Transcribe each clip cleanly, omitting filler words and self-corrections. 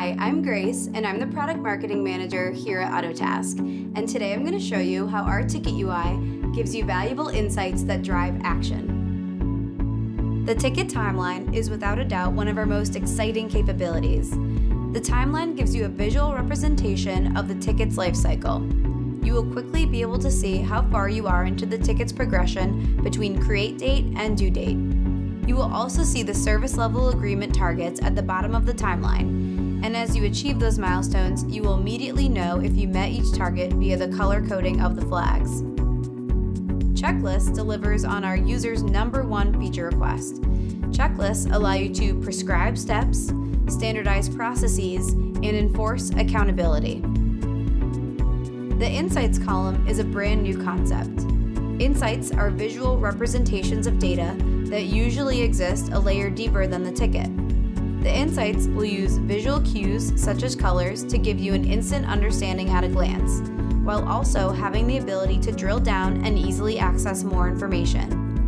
Hi, I'm Grace, and I'm the Product Marketing Manager here at Autotask. And today I'm going to show you how our ticket UI gives you valuable insights that drive action. The ticket timeline is without a doubt one of our most exciting capabilities. The timeline gives you a visual representation of the ticket's lifecycle. You will quickly be able to see how far you are into the ticket's progression between create date and due date. You will also see the service level agreement targets at the bottom of the timeline. And as you achieve those milestones, you will immediately know if you met each target via the color coding of the flags. Checklist delivers on our user's #1 feature request. Checklists allow you to prescribe steps, standardize processes, and enforce accountability. The Insights column is a brand new concept. Insights are visual representations of data that usually exist a layer deeper than the ticket. The Insights will use visual cues such as colors to give you an instant understanding at a glance, while also having the ability to drill down and easily access more information.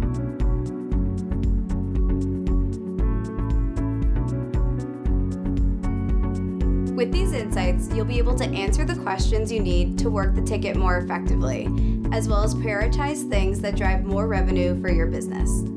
With these insights, you'll be able to answer the questions you need to work the ticket more effectively, as well as prioritize things that drive more revenue for your business.